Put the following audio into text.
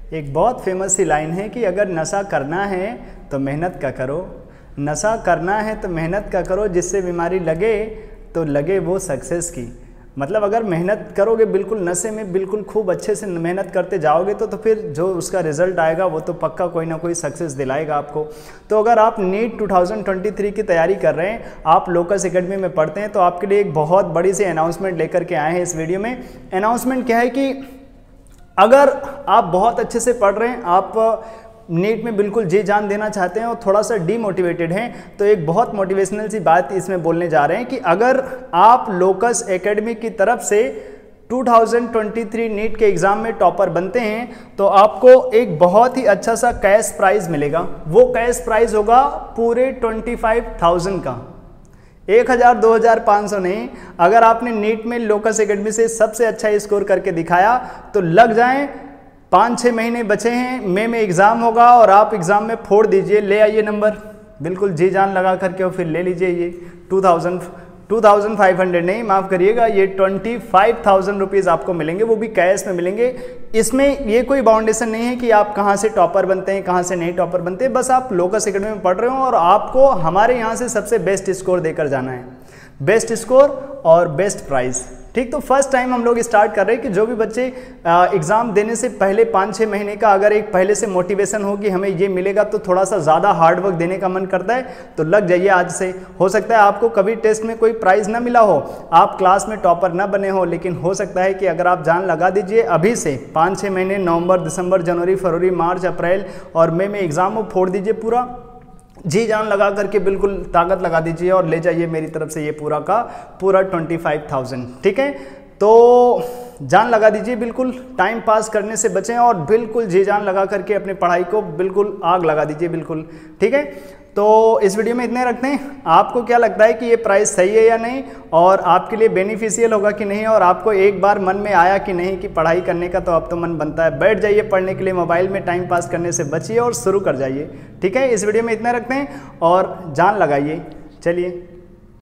एक बहुत फेमस सी लाइन है कि अगर नशा करना है तो मेहनत का करो, नशा करना है तो मेहनत का करो, जिससे बीमारी लगे तो लगे वो सक्सेस की। मतलब अगर मेहनत करोगे बिल्कुल नशे में बिल्कुल खूब अच्छे से मेहनत करते जाओगे तो फिर जो उसका रिजल्ट आएगा वो तो पक्का कोई ना कोई सक्सेस दिलाएगा आपको। तो अगर आप नीट 2023 की तैयारी कर रहे हैं, आप लोकस एकेडमी में पढ़ते हैं, तो आपके लिए एक बहुत बड़ी सी अनाउंसमेंट लेकर के आए हैं इस वीडियो में। अनाउंसमेंट क्या है कि अगर आप बहुत अच्छे से पढ़ रहे हैं, आप नीट में बिल्कुल जी जान देना चाहते हैं और थोड़ा सा डीमोटिवेटेड हैं, तो एक बहुत मोटिवेशनल सी बात इसमें बोलने जा रहे हैं कि अगर आप लोकस एकेडमी की तरफ से 2023 नीट के एग्ज़ाम में टॉपर बनते हैं तो आपको एक बहुत ही अच्छा सा कैश प्राइज़ मिलेगा। वो कैश प्राइज़ होगा पूरे 25,000 का, 1,000 2,000 500 नहीं। अगर आपने नीट में लोकस एकेडमी से सबसे अच्छा स्कोर करके दिखाया तो लग जाएं, 5-6 महीने बचे हैं, मई में एग्ज़ाम होगा और आप एग्ज़ाम में फोड़ दीजिए, ले आइए नंबर बिल्कुल जी जान लगा करके और फिर ले लीजिए ये 2,500 नहीं, माफ़ करिएगा, ये 25,000 रुपीज़ आपको मिलेंगे, वो भी कैश में मिलेंगे। इसमें ये कोई बाउंडेशन नहीं है कि आप कहाँ से टॉपर बनते हैं, कहाँ से नहीं टॉपर बनते, बस आप लोकस एकेडमी में पढ़ रहे हो और आपको हमारे यहाँ से सबसे बेस्ट स्कोर देकर जाना है, बेस्ट स्कोर और बेस्ट प्राइज़। ठीक, तो फर्स्ट टाइम हम लोग स्टार्ट कर रहे हैं कि जो भी बच्चे एग्ज़ाम देने से पहले 5-6 महीने का अगर एक पहले से मोटिवेशन हो कि हमें ये मिलेगा तो थोड़ा सा ज़्यादा हार्ड वर्क देने का मन करता है, तो लग जाइए आज से। हो सकता है आपको कभी टेस्ट में कोई प्राइज़ ना मिला हो, आप क्लास में टॉपर ना बने हो, लेकिन हो सकता है कि अगर आप जान लगा दीजिए अभी से 5-6 महीने, नवंबर, दिसंबर, जनवरी, फरवरी, मार्च, अप्रैल और मई में एग्ज़ाम को फोड़ दीजिए, पूरा जी जान लगा करके बिल्कुल ताकत लगा दीजिए और ले जाइए मेरी तरफ से ये पूरा का पूरा 25,000। ठीक है, तो जान लगा दीजिए, बिल्कुल टाइम पास करने से बचें और बिल्कुल जी जान लगा करके अपनी पढ़ाई को बिल्कुल आग लगा दीजिए बिल्कुल। ठीक है, तो इस वीडियो में इतने रखते हैं। आपको क्या लगता है कि ये प्राइस सही है या नहीं, और आपके लिए बेनिफिशियल होगा कि नहीं, और आपको एक बार मन में आया कि नहीं कि पढ़ाई करने का, तो अब तो मन बनता है, बैठ जाइए पढ़ने के लिए, मोबाइल में टाइम पास करने से बचिए और शुरू कर जाइए। ठीक है, इस वीडियो में इतना रखते हैं और जान लगाइए। चलिए।